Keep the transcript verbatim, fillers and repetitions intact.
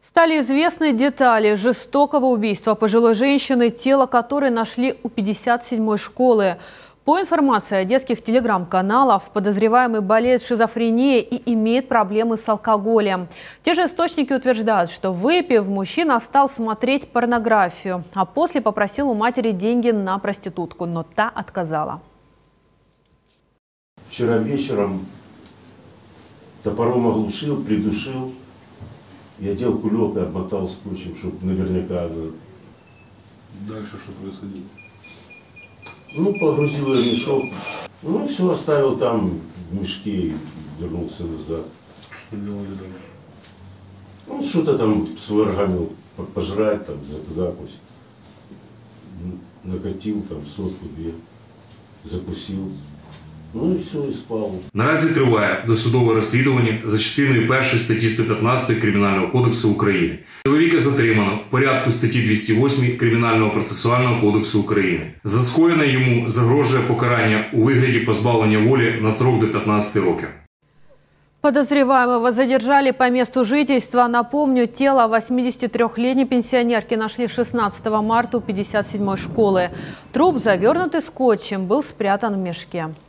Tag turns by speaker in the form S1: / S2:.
S1: Стали известны детали жестокого убийства пожилой женщины, тело которой нашли у пятьдесят седьмой школы. По информации одесских телеграм-каналов, подозреваемый болеет шизофренией и имеет проблемы с алкоголем. Те же источники утверждают, что выпив, мужчина стал смотреть порнографию, а после попросил у матери деньги на проститутку, но та отказала.
S2: Вчера вечером топором оглушил, придушил. Я одел кулек и обмотал скотчем, чтобы наверняка...
S3: Дальше что происходило?
S2: Ну, погрузил я в мешок. Ну, все оставил там в мешке и вернулся назад.
S3: Что делали дальше?
S2: Ну, что-то там сварганил, пожрать, там, закусь. Накатил там сотку-две, закусил. Ну і все, і спав.
S4: Наразі триває досудове розслідування за частиною першої статті сто п'ятнадцять Кримінального кодексу України. Чоловіка затримано в порядку статті двісті восьмої Кримінального процесуального кодексу України. За скоєне йому загрожує покарання у вигляді позбавлення волі на срок до п'ятнадцяти років.
S1: Подозреваемого задержали по месту жительства. Напомню, тело восьмидесятитрёхлетней пенсионерки нашли шестнадцатого марта у пятьдесят седьмой школы. Труп, завернутый скотчем, был спрятан в мешке.